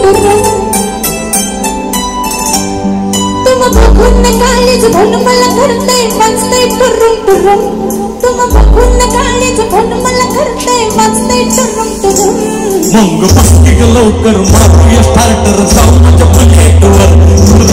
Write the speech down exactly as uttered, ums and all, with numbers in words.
टुरुम तुम बघून काळीज भन मला करते वाजते टुरुम टुरुम तुम बघून काळीज भन मला करते वाजते टुरुम टुरुम मग पस्ती लवकर मारूया स्टार्टर जाऊ माझ्या बुलेटवर